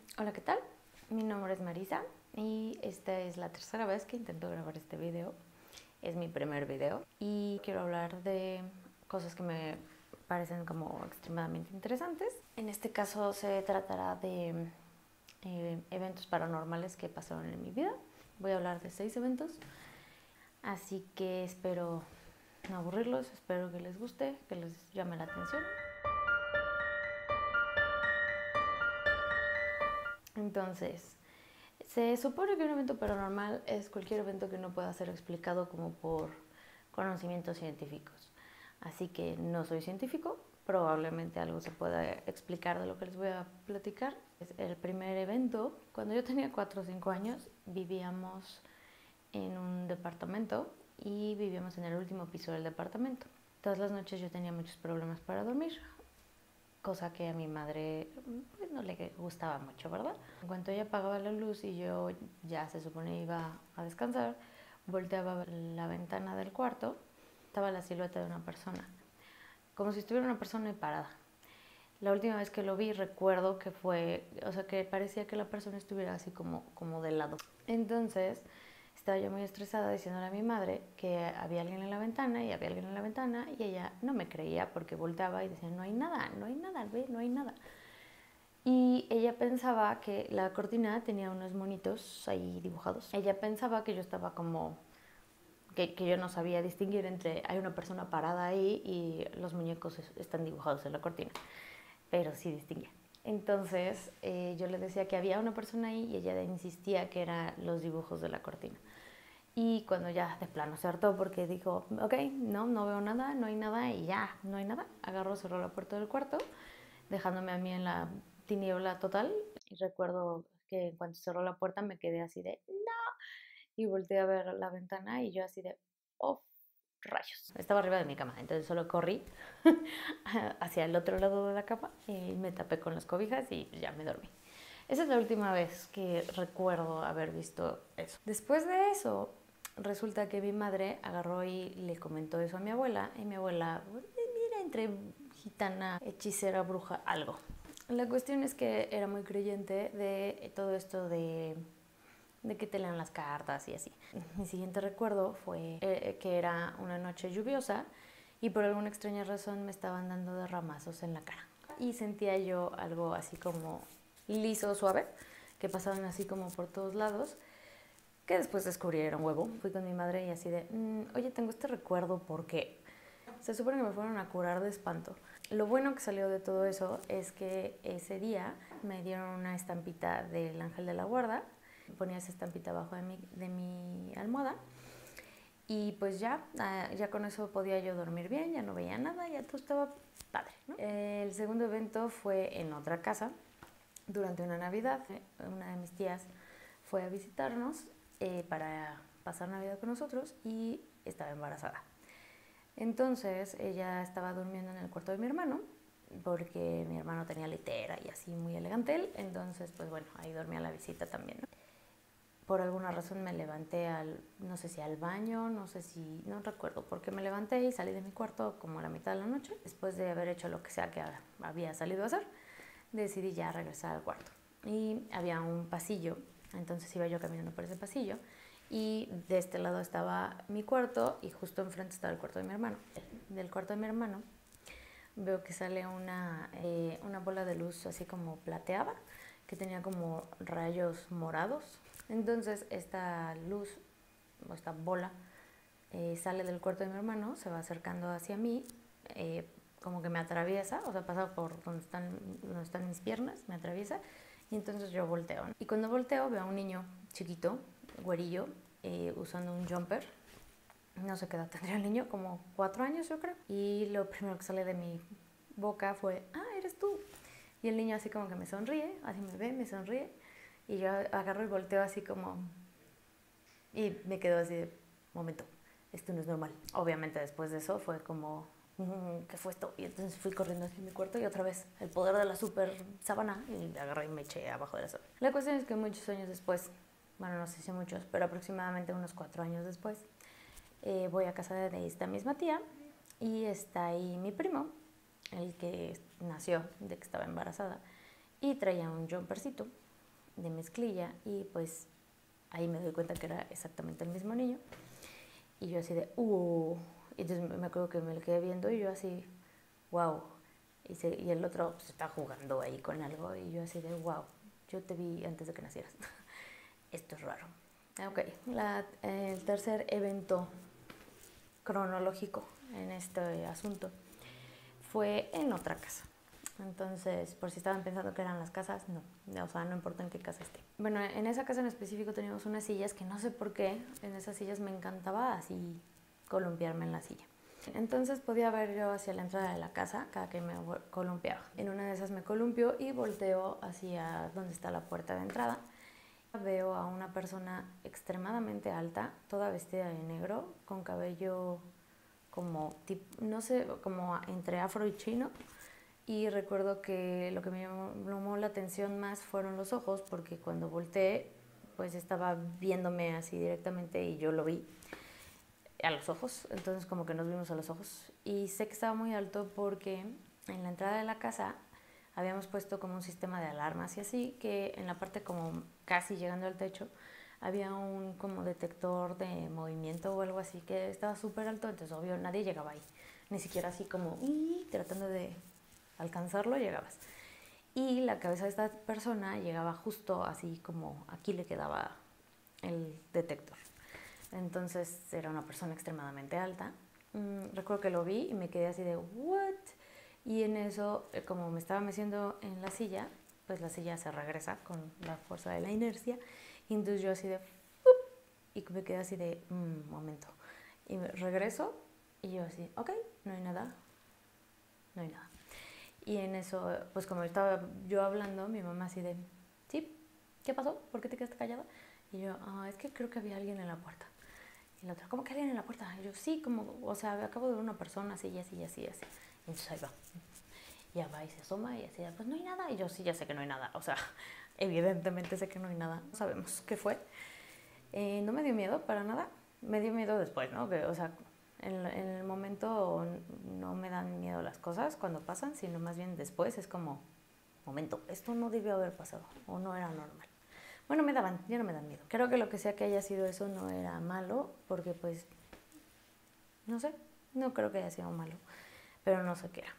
Hola, ¿qué tal? Mi nombre es Marisa y esta es la tercera vez que intento grabar este video. Es mi primer video y quiero hablar de cosas que me parecen como extremadamente interesantes. En este caso se tratará de eventos paranormales que pasaron en mi vida. Voy a hablar de 6 eventos, así que espero no aburrirlos, espero que les guste, que les llame la atención. Entonces, se supone que un evento paranormal es cualquier evento que no pueda ser explicado como por conocimientos científicos. Así que no soy científico, probablemente algo se pueda explicar de lo que les voy a platicar. El primer evento, cuando yo tenía 4 o 5 años, vivíamos en un departamento y vivíamos en el último piso del departamento. Todas las noches yo tenía muchos problemas para dormir, cosa que a mi madre pues, no le gustaba mucho, ¿verdad? En cuanto ella apagaba la luz y yo ya se supone iba a descansar, volteaba a ver la ventana del cuarto, estaba la silueta de una persona, como si estuviera una persona parada. La última vez que lo vi recuerdo que fue, o sea, que parecía que la persona estuviera así como de lado. Entonces estaba yo muy estresada diciéndole a mi madre que había alguien en la ventana y había alguien en la ventana y ella no me creía porque volteaba y decía, no hay nada, ve, no hay nada. Y ella pensaba que la cortina tenía unos monitos ahí dibujados. Ella pensaba que yo estaba como que yo no sabía distinguir entre hay una persona parada ahí y los muñecos están dibujados en la cortina, pero sí distinguía. Entonces yo le decía que había una persona ahí y ella insistía que eran los dibujos de la cortina. Y cuando ya de plano se hartó porque dijo, ok, no veo nada, no hay nada y ya, no hay nada, agarró, cerró la puerta del cuarto, dejándome a mí en la tiniebla total. Y recuerdo que en cuanto cerró la puerta me quedé así de, no, y volteé a ver la ventana y yo así de, oh, rayos. Estaba arriba de mi cama, entonces solo corrí hacia el otro lado de la cama y me tapé con las cobijas y ya me dormí. Esa es la última vez que recuerdo haber visto eso. Después de eso, resulta que mi madre agarró y le comentó eso a mi abuela y mi abuela, mira, entre gitana, hechicera, bruja, algo. La cuestión es que era muy creyente de todo esto de que te lean las cartas y así. Mi siguiente recuerdo fue que era una noche lluviosa y por alguna extraña razón me estaban dando derramazos en la cara. Y sentía yo algo así como liso, suave, que pasaban así como por todos lados, que después descubrí era un huevo. Fui con mi madre y así de, oye, tengo este recuerdo, ¿por qué? Se supone que me fueron a curar de espanto. Lo bueno que salió de todo eso es que ese día me dieron una estampita del ángel de la guarda. Ponía esa estampita abajo de mi almohada y pues ya con eso podía yo dormir bien, ya no veía nada, ya todo estaba padre, ¿no? El segundo evento fue en otra casa durante una Navidad. Una de mis tías fue a visitarnos para pasar Navidad con nosotros y estaba embarazada. Entonces ella estaba durmiendo en el cuarto de mi hermano porque mi hermano tenía litera y así muy elegante él. Entonces, pues bueno, ahí dormía la visita también, ¿no? Por alguna razón me levanté no sé si al baño, no recuerdo, porque me levanté y salí de mi cuarto como a la mitad de la noche. Después de haber hecho lo que sea que había salido a hacer, decidí ya regresar al cuarto. Y había un pasillo, entonces iba yo caminando por ese pasillo y de este lado estaba mi cuarto y justo enfrente estaba el cuarto de mi hermano. Del cuarto de mi hermano veo que sale una bola de luz así como plateada, que tenía como rayos morados. Entonces esta luz, o esta bola, sale del cuarto de mi hermano, se va acercando hacia mí, como que me atraviesa, o sea, pasa por donde están mis piernas, me atraviesa, y entonces yo volteo. Y cuando volteo veo a un niño chiquito, güerillo, usando un jumper. No sé qué edad tendría el niño, como 4 años yo creo. Y lo primero que sale de mi boca fue, eres tú. Y el niño así como que me sonríe, así me ve, me sonríe. Y yo agarro y volteo así como... Y me quedo así de, momento, esto no es normal. Obviamente después de eso fue como, ¿qué fue esto? Y entonces fui corriendo hacia mi cuarto y otra vez el poder de la super sábana y agarré y me eché abajo de la sábana. La cuestión es que muchos años después, bueno, no sé si muchos, pero aproximadamente unos 4 años después, voy a casa de esta misma tía y está ahí mi primo, el que nació de que estaba embarazada, y traía un jumpercito de mezclilla y pues ahí me doy cuenta que era exactamente el mismo niño. Y yo así de, y entonces me acuerdo que me lo quedé viendo y yo así, wow. Y el otro pues, está jugando ahí con algo y yo así de, wow, yo te vi antes de que nacieras. Esto es raro. Ok, el tercer evento cronológico en este asunto fue en otra casa. Entonces, por si estaban pensando que eran las casas, no, o sea, no importa en qué casa esté. Bueno, en esa casa en específico teníamos unas sillas que no sé por qué, en esas sillas me encantaba así columpiarme en la silla. Entonces podía ver yo hacia la entrada de la casa cada que me columpiaba. En una de esas me columpio y volteo hacia donde está la puerta de entrada. Veo a una persona extremadamente alta, toda vestida de negro, con cabello como, no sé, como entre afro y chino. Y recuerdo que lo que me llamó la atención más fueron los ojos, porque cuando volteé, pues estaba viéndome así directamente y yo lo vi a los ojos, entonces como que nos vimos a los ojos. Y sé que estaba muy alto porque en la entrada de la casa habíamos puesto como un sistema de alarmas y así, que en la parte como casi llegando al techo había un como detector de movimiento o algo así que estaba súper alto, entonces obvio nadie llegaba ahí, ni siquiera así como tratando de alcanzarlo llegabas. Y la cabeza de esta persona llegaba justo así como aquí le quedaba el detector. Entonces era una persona extremadamente alta. Recuerdo que lo vi y me quedé así de ¿what? Y en eso, como me estaba meciendo en la silla, pues la silla se regresa con la fuerza de la inercia. Y entonces yo así de ¡fup! Y me quedé así de momento. Y regreso y yo así, ok, no hay nada, no hay nada. Y en eso, pues como estaba yo hablando, mi mamá así de, ¿sí? ¿Qué pasó? ¿Por qué te quedaste callada? Y yo, es que creo que había alguien en la puerta. Y la otra, ¿cómo que alguien en la puerta? Y yo, sí, como, o sea, acabo de ver una persona así, así, así, así. Y entonces ahí va. Ya va y se asoma y así, pues no hay nada. Y yo, sí, ya sé que no hay nada. O sea, evidentemente sé que no hay nada. No sabemos qué fue. No me dio miedo para nada. Me dio miedo después, ¿no? Que, o sea, en el momento no me dan miedo las cosas cuando pasan, sino más bien después es como, momento, esto no debió haber pasado o no era normal. Bueno, ya no me dan miedo. Creo que lo que sea que haya sido eso no era malo, porque pues, no sé, no creo que haya sido malo, pero no sé qué era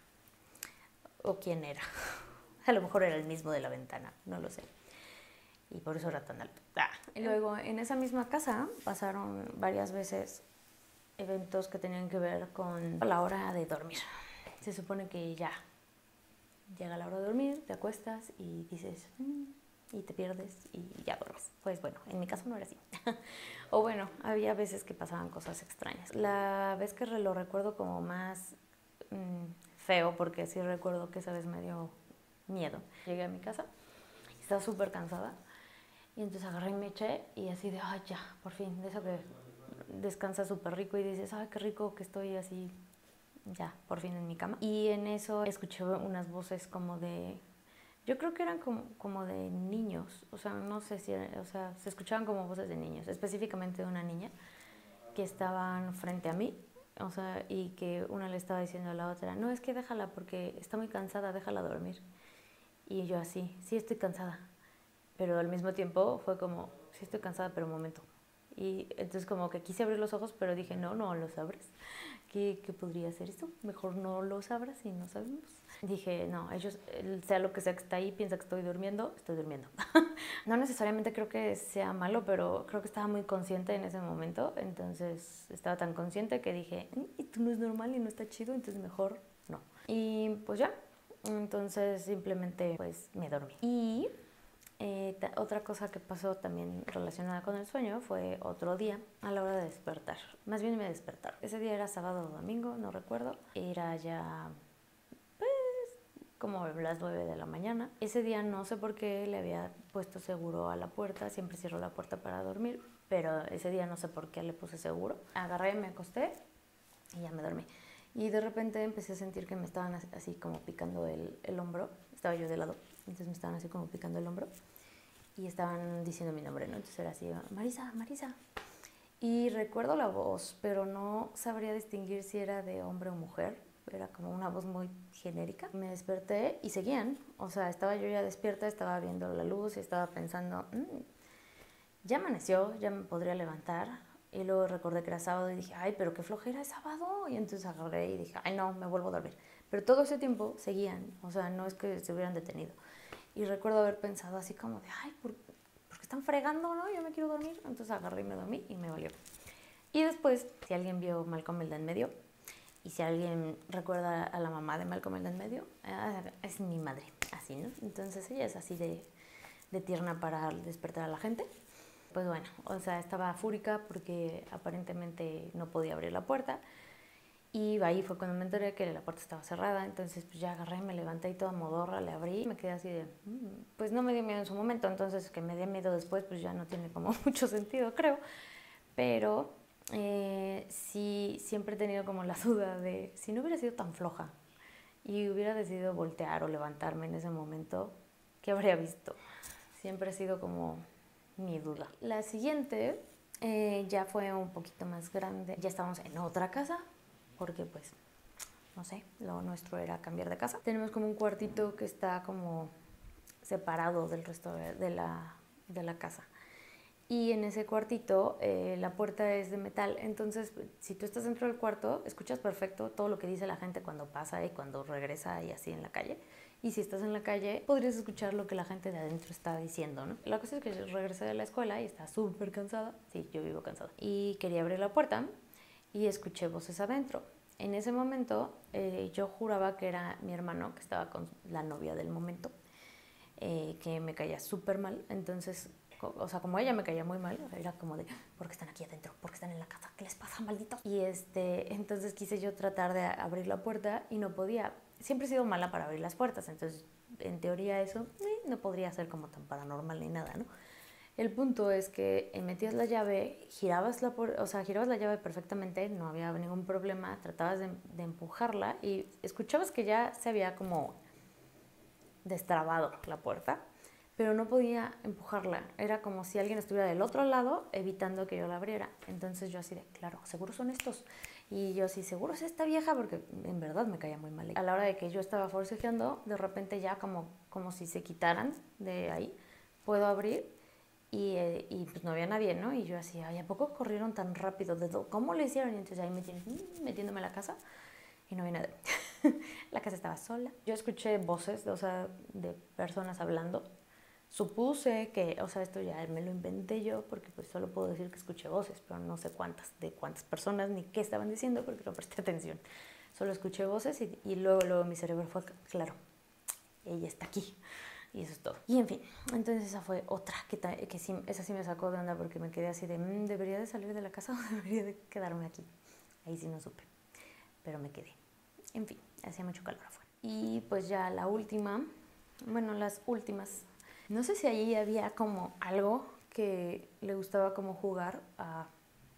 o quién era. A lo mejor era el mismo de la ventana, no lo sé. Y por eso era tan alto. Y luego, en esa misma casa pasaron varias veces eventos que tenían que ver con la hora de dormir. Se supone que ya llega la hora de dormir, te acuestas y dices, y te pierdes y ya duermes. Pues bueno, en mi caso no era así. O bueno, había veces que pasaban cosas extrañas. La vez que lo recuerdo como más feo, porque sí recuerdo que esa vez me dio miedo. Llegué a mi casa, estaba súper cansada y entonces agarré y me eché y así de, ay ya, por fin, de eso que descansas súper rico y dices, ay qué rico que estoy así, ya, por fin en mi cama. Y en eso escuché unas voces como de, yo creo que eran como de niños, o sea, no sé si, o sea, se escuchaban como voces de niños, específicamente de una niña que estaban frente a mí, o sea, y que una le estaba diciendo a la otra, no, es que déjala porque está muy cansada, déjala dormir. Y yo así, sí estoy cansada, pero al mismo tiempo fue como, sí estoy cansada, pero un momento. Y entonces como que quise abrir los ojos, pero dije, no, no los abres. ¿Qué podría ser esto? Mejor no los abras y no sabemos. Dije, no, ellos, sea lo que sea que está ahí, piensa que estoy durmiendo, estoy durmiendo. No necesariamente creo que sea malo, pero creo que estaba muy consciente en ese momento. Entonces estaba tan consciente que dije, esto no es normal y no está chido, entonces mejor no. Y pues ya, entonces simplemente pues me dormí. Y otra cosa que pasó también relacionada con el sueño fue otro día a la hora de despertar. Más bien me despertaron. Ese día era sábado o domingo, no recuerdo. Era ya como las 9 de la mañana. Ese día no sé por qué le había puesto seguro a la puerta. Siempre cierro la puerta para dormir, pero ese día no sé por qué le puse seguro. Agarré, me acosté y ya me dormí. Y de repente empecé a sentir que me estaban así como picando el hombro. Estaba yo de lado, entonces me estaban así como picando el hombro. Y estaban diciendo mi nombre, ¿no? Entonces era así, Marisa, Marisa. Y recuerdo la voz, pero no sabría distinguir si era de hombre o mujer. era como una voz muy genérica. Me desperté y seguían, o sea, estaba yo ya despierta, estaba viendo la luz y estaba pensando, ya amaneció, ya me podría levantar. Y luego recordé que era sábado y dije, ay, pero qué flojera es sábado. Y entonces agarré y dije, ay, no, me vuelvo a dormir. Pero todo ese tiempo seguían, o sea, no es que se hubieran detenido. Y recuerdo haber pensado así como de, ay, ¿por qué están fregando, no? Yo me quiero dormir. Entonces agarré y me dormí y me valió. Y después, si alguien vio Malcolm el de en medio, y si alguien recuerda a la mamá de Malcolm el de en medio, es mi madre, así, ¿no? Entonces ella es así de tierna para despertar a la gente. Pues bueno, o sea, estaba fúrica porque aparentemente no podía abrir la puerta. Y ahí fue cuando me enteré que la puerta estaba cerrada, entonces pues ya agarré, me levanté y toda modorra, le abrí y me quedé así de, pues no me dio miedo en su momento, entonces que me dé miedo después pues ya no tiene como mucho sentido, creo. Pero sí, siempre he tenido como la duda de si no hubiera sido tan floja y hubiera decidido voltear o levantarme en ese momento, ¿qué habría visto? Siempre ha sido como mi duda. La siguiente ya fue un poquito más grande. Ya estábamos en otra casa, porque pues, no sé, lo nuestro era cambiar de casa. Tenemos como un cuartito que está como separado del resto de la casa. Y en ese cuartito la puerta es de metal, entonces si tú estás dentro del cuarto, escuchas perfecto todo lo que dice la gente cuando pasa y cuando regresa y así en la calle. Y si estás en la calle, podrías escuchar lo que la gente de adentro está diciendo, ¿no? La cosa es que regresé de la escuela y estaba súper cansada. Sí, yo vivo cansada. Y quería abrir la puerta y escuché voces adentro. En ese momento yo juraba que era mi hermano que estaba con la novia del momento, que me caía súper mal. Entonces, o sea, como ella me caía muy mal, era como de, ¿por qué están aquí adentro? ¿Por qué están en la casa? ¿Qué les pasa, malditos? Y entonces quise yo tratar de abrir la puerta y no podía. Siempre he sido mala para abrir las puertas, entonces en teoría eso no podría ser como tan paranormal ni nada, ¿no? El punto es que metías la llave, girabas la llave perfectamente, no había ningún problema, tratabas de empujarla y escuchabas que ya se había como destrabado la puerta, pero no podía empujarla. Era como si alguien estuviera del otro lado evitando que yo la abriera. Entonces yo así de, claro, seguro son estos. Y yo así, seguro es esta vieja, porque en verdad me caía muy mal. A la hora de que yo estaba forcejeando, de repente ya como si se quitaran de ahí, puedo abrir y pues no había nadie, ¿no? Y yo así, ay, ¿a poco corrieron tan rápido? ¿Cómo lo hicieron? Y entonces ahí me tienes metiéndome a la casa y no había nadie. La casa estaba sola. Yo escuché voces, o sea, de personas hablando. Supuse que, o sea, esto ya me lo inventé yo porque pues solo puedo decir que escuché voces, pero no sé de cuántas personas ni qué estaban diciendo porque no presté atención. Solo escuché voces y luego mi cerebro fue, claro, ella está aquí. Y eso es todo. Y en fin, entonces esa fue otra que sí, esa sí me sacó de onda porque me quedé así de, ¿debería de salir de la casa o debería de quedarme aquí? Ahí sí no supe, pero me quedé. En fin, hacía mucho calor afuera. Y pues ya la última, bueno, las últimas. No sé si allí había como algo que le gustaba como jugar a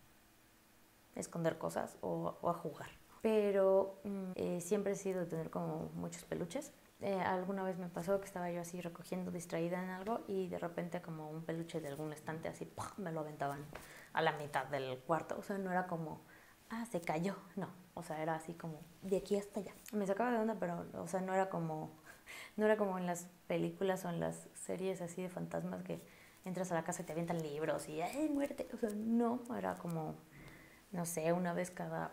esconder cosas o a jugar. Pero siempre he sido de tener como muchos peluches. Alguna vez me pasó que estaba yo así recogiendo distraída en algo y de repente como un peluche de algún estante así ¡pum!, me lo aventaban a la mitad del cuarto. O sea, no era como, se cayó. No, o sea, era así como de aquí hasta allá. Me sacaba de onda, pero, o sea, no era como en las películas o en las series así de fantasmas que entras a la casa y te avientan libros y ¡ay, muerte! O sea, no, era como, no sé, una vez cada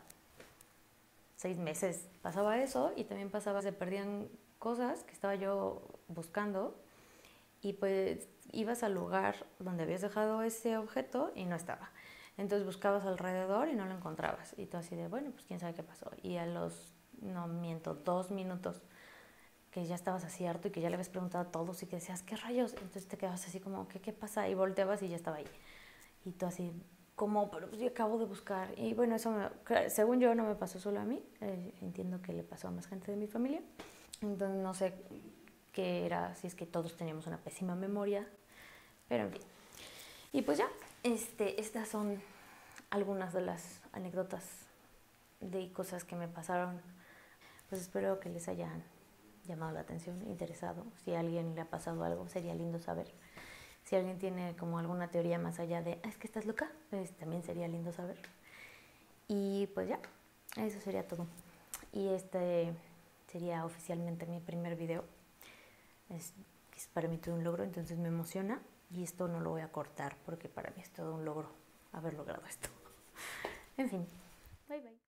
6 meses pasaba eso y también pasaba, se perdían cosas que estaba yo buscando y pues ibas al lugar donde habías dejado ese objeto y no estaba. Entonces buscabas alrededor y no lo encontrabas. Y tú así de, bueno, pues quién sabe qué pasó. Y a los, no miento, 2 minutos que ya estabas así harto y que ya le habías preguntado a todos y que decías, ¿qué rayos? Entonces te quedabas así como, ¿qué pasa? Y volteabas y ya estaba ahí. Y tú así, ¿cómo? Pero pues yo acabo de buscar. Y bueno, eso según yo no me pasó solo a mí. Entiendo que le pasó a más gente de mi familia. Entonces no sé qué era, si es que todos teníamos una pésima memoria. Pero en fin. Y pues ya, estas son algunas de las anécdotas de cosas que me pasaron. Pues espero que les hayan llamado la atención, interesado. Si a alguien le ha pasado algo, sería lindo saber. Si alguien tiene como alguna teoría más allá de, es que estás loca, pues también sería lindo saber. Y pues ya, eso sería todo. y este sería oficialmente mi primer video. Es para mí todo un logro, entonces me emociona y esto no lo voy a cortar porque para mí es todo un logro haber logrado esto. En fin, bye bye.